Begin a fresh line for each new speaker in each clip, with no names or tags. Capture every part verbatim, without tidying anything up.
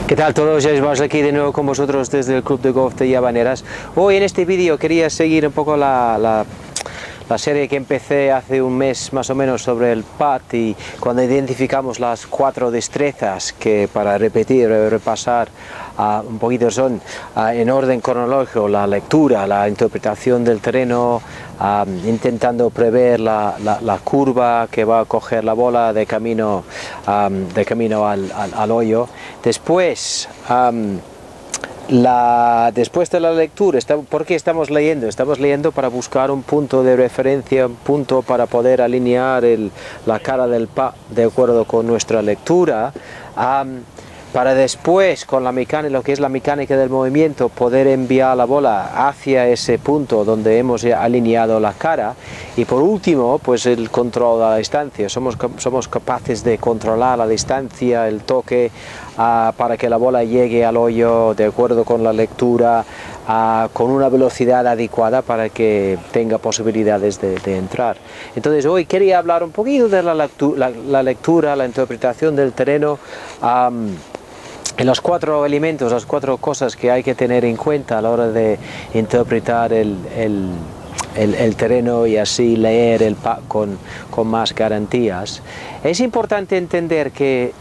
¿Qué tal todos? James Marsh aquí de nuevo con vosotros desde el Club de Golf de Llavaneras. Hoy en este vídeo quería seguir un poco la, la, la serie que empecé hace un mes más o menos sobre el putt, y cuando identificamos las cuatro destrezas que, para repetir, repasar uh, un poquito, son uh, en orden cronológico: la lectura, la interpretación del terreno, um, intentando prever la, la, la curva que va a coger la bola de camino, um, de camino al, al, al hoyo. Después, um, la, después de la lectura, está, ¿por qué estamos leyendo? Estamos leyendo para buscar un punto de referencia, un punto para poder alinear el, la cara del putt de acuerdo con nuestra lectura, um, para después, con la mecánica, lo que es la mecánica del movimiento, poder enviar la bola hacia ese punto donde hemos alineado la cara. Y por último, pues el control de la distancia. Somos, somos capaces de controlar la distancia, el toque, uh, para que la bola llegue al hoyo de acuerdo con la lectura, uh, con una velocidad adecuada para que tenga posibilidades de, de entrar. Entonces hoy quería hablar un poquito de la, lectu la, la lectura, la interpretación del terreno, um, en los cuatro elementos, las cuatro cosas que hay que tener en cuenta a la hora de interpretar el, el, el, el terreno y así leer el putt con, con más garantías. Es importante entender que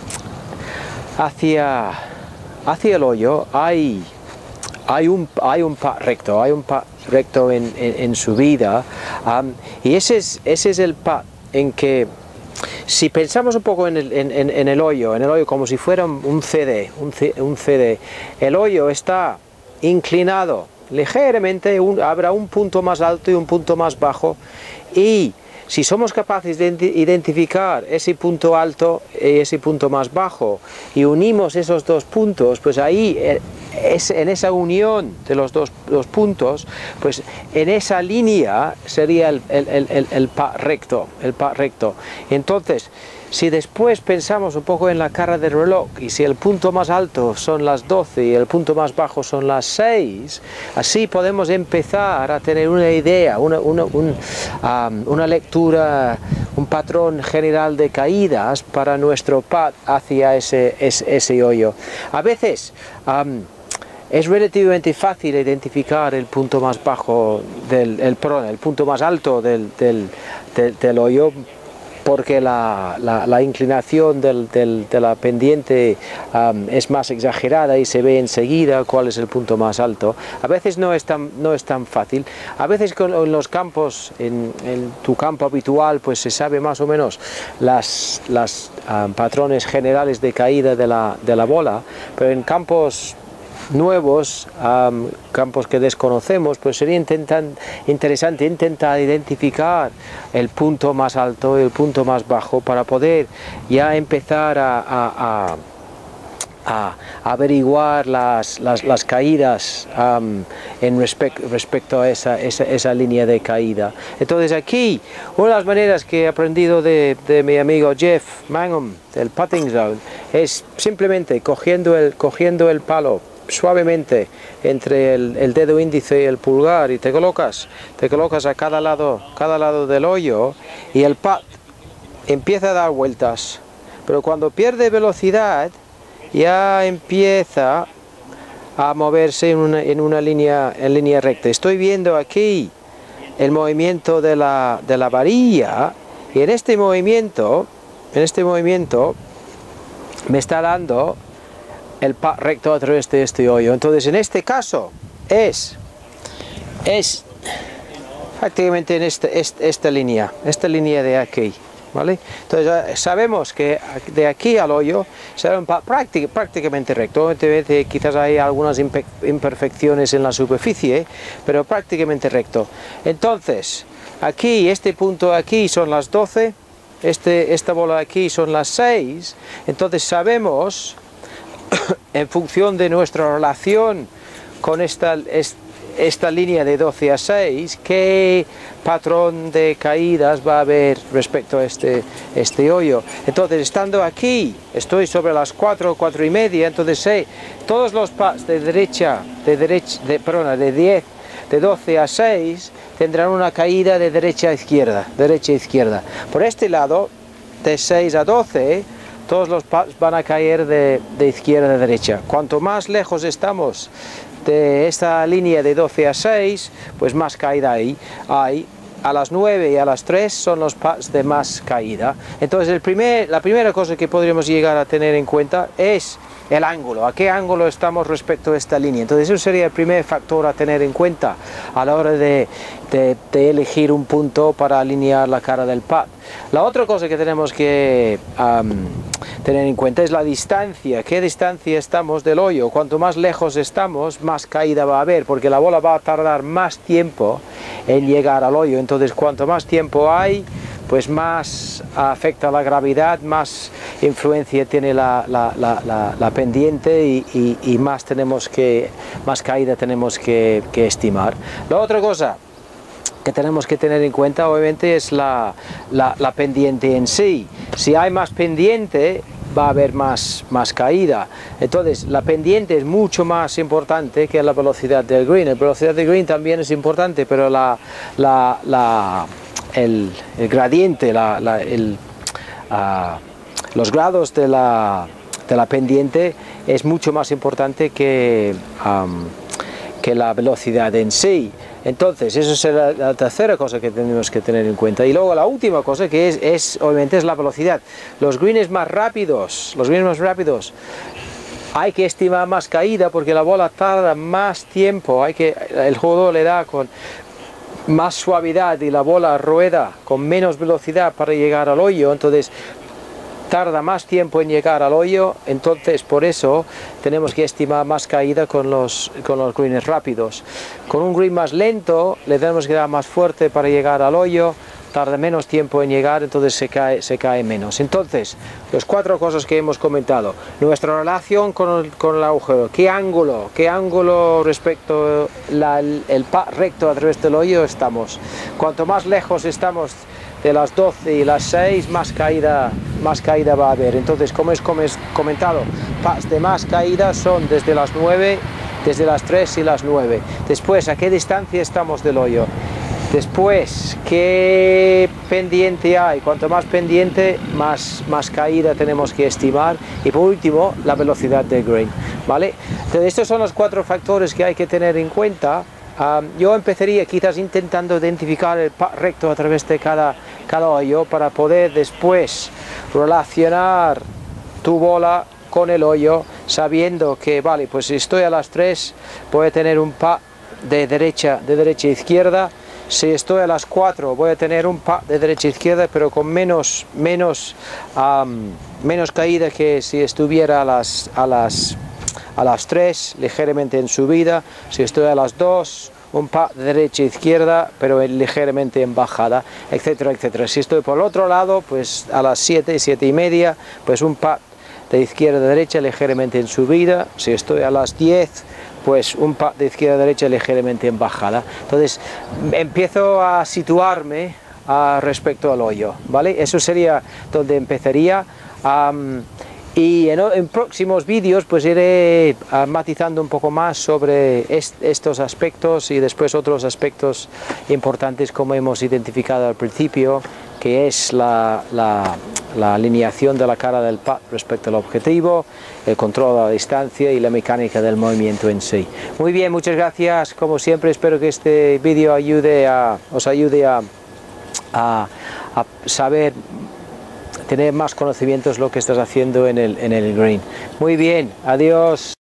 hacia, hacia el hoyo hay, hay, un, hay un putt recto, hay un putt recto en, en, en su vida, um, y ese es, ese es el putt en que, si pensamos un poco en el, en, en, en el hoyo, en el hoyo como si fuera un C D, un, un C D, el hoyo está inclinado ligeramente, un, habrá un punto más alto y un punto más bajo, y si somos capaces de identificar ese punto alto y ese punto más bajo y unimos esos dos puntos, pues ahí es, en esa unión de los dos, dos puntos, pues en esa línea sería el, el, el, el putt recto, el putt recto. Entonces, si después pensamos un poco en la cara del reloj, y si el punto más alto son las doce y el punto más bajo son las seis, así podemos empezar a tener una idea, una, una, un, um, una lectura, un patrón general de caídas para nuestro putt hacia ese, ese, ese hoyo. A veces um, es relativamente fácil identificar el punto más bajo del el, perdón, el punto más alto del, del, del, del hoyo, porque la, la, la inclinación del, del, de la pendiente um, es más exagerada y se ve enseguida cuál es el punto más alto. A veces no es tan, no es tan fácil. A veces con, en los campos, en, en tu campo habitual, pues se sabe más o menos las, las um, patrones generales de caída de la, de la bola, pero en campos nuevos, um, campos que desconocemos, pues sería intentan, interesante intentar identificar el punto más alto y el punto más bajo para poder ya empezar a, a, a a averiguar las, las, las caídas um, en respect, respecto a esa, esa, esa línea de caída. Entonces aquí, una de las maneras que he aprendido de, de mi amigo Jeff Mangum del Putting Zone es simplemente cogiendo el, cogiendo el palo suavemente entre el, el dedo índice y el pulgar, y te colocas, te colocas a cada lado, cada lado del hoyo, y el putt empieza a dar vueltas, pero cuando pierde velocidad ya empieza a moverse en una, en una línea, en línea recta. Estoy viendo aquí el movimiento de la, de la varilla, y en este movimiento, en este movimiento me está dando el putt recto a través de este hoyo. Entonces en este caso es, es prácticamente en este, este, esta línea, esta línea de aquí, ¿vale? Entonces sabemos que de aquí al hoyo será un putt práctic, prácticamente recto. Obviamente quizás hay algunas imperfecciones en la superficie, pero prácticamente recto. Entonces aquí, este punto aquí son las doce, este, esta bola aquí son las seis. Entonces sabemos, en función de nuestra relación con esta, esta línea de doce a seis, qué patrón de caídas va a haber respecto a este, este hoyo. Entonces, estando aquí, estoy sobre las cuatro, cuatro y media, entonces sé, todos los putts de derecha, de derecha, de, perdona, de diez, de doce a seis, tendrán una caída de derecha a izquierda, derecha a izquierda. Por este lado, de seis a doce, todos los putts van a caer de, de izquierda a derecha. Cuanto más lejos estamos de esta línea de doce a seis, pues más caída hay. hay. A las nueve y a las tres son los putts de más caída. Entonces el primer, la primera cosa que podríamos llegar a tener en cuenta es el ángulo, a qué ángulo estamos respecto a esta línea. Entonces eso sería el primer factor a tener en cuenta a la hora de, de, de elegir un punto para alinear la cara del putt. La otra cosa que tenemos que um, tener en cuenta es la distancia, qué distancia estamos del hoyo. Cuanto más lejos estamos, más caída va a haber, porque la bola va a tardar más tiempo en llegar al hoyo. Entonces cuanto más tiempo hay, pues más afecta la gravedad, más influencia tiene la, la, la, la, la pendiente y, y, y más, tenemos que, más caída tenemos que, que estimar. La otra cosa que tenemos que tener en cuenta obviamente es la, la, la pendiente en sí. Si hay más pendiente, va a haber más, más caída. Entonces la pendiente es mucho más importante que la velocidad del green. La velocidad del green también es importante, pero la, la, la, el, el gradiente, la, la, el, uh, los grados de la, de la pendiente es mucho más importante que, um, que la velocidad en sí. Entonces, eso es la, la tercera cosa que tenemos que tener en cuenta. Y luego la última cosa que es, es obviamente, es la velocidad. Los greens más rápidos, los greens más rápidos, hay que estimar más caída porque la bola tarda más tiempo. Hay que, el jugador le da con más suavidad y la bola rueda con menos velocidad para llegar al hoyo. Entonces, tarda más tiempo en llegar al hoyo, entonces por eso tenemos que estimar más caída con los, con los greens rápidos. Con un green más lento le tenemos que dar más fuerte para llegar al hoyo, tarda menos tiempo en llegar, entonces se cae, se cae menos. Entonces, las cuatro cosas que hemos comentado: nuestra relación con el, con el agujero, qué ángulo, qué ángulo respecto al el putt recto a través del hoyo estamos. Cuanto más lejos estamos de las doce y las seis, más caída, más caída va a haber. Entonces, como es comentado, putts de más caída son desde las nueve, desde las tres y las nueve. Después, ¿a qué distancia estamos del hoyo? Después, ¿qué pendiente hay? Cuanto más pendiente, más, más caída tenemos que estimar. Y por último, la velocidad del green, ¿vale? Entonces, estos son los cuatro factores que hay que tener en cuenta. Um, yo empezaría quizás intentando identificar el putt recto a través de cada, cada hoyo para poder después relacionar tu bola con el hoyo, sabiendo que, vale, pues si estoy a las tres voy a tener un putt de derecha, de derecha a izquierda. Si estoy a las cuatro voy a tener un putt de derecha a izquierda, pero con menos, menos, um, menos caída que si estuviera a las, a las a las tres, ligeramente en subida. Si estoy a las dos, un putt de derecha a izquierda, pero ligeramente en bajada, etcétera, etcétera. Si estoy por el otro lado, pues a las siete, siete y media, pues un putt de izquierda a derecha, ligeramente en subida. Si estoy a las diez, pues un putt de izquierda a derecha, ligeramente en bajada. Entonces, empiezo a situarme a respecto al hoyo, ¿vale? Eso sería donde empezaría. Um, Y en, en próximos vídeos pues iré uh, matizando un poco más sobre est estos aspectos y después otros aspectos importantes como hemos identificado al principio, que es la, la, la alineación de la cara del putt respecto al objetivo, el control a la distancia y la mecánica del movimiento en sí. Muy bien, muchas gracias. Como siempre, espero que este vídeo ayude a, os ayude a, a, a saber, tener más conocimientos de lo que estás haciendo en el, en el green. Muy bien, adiós.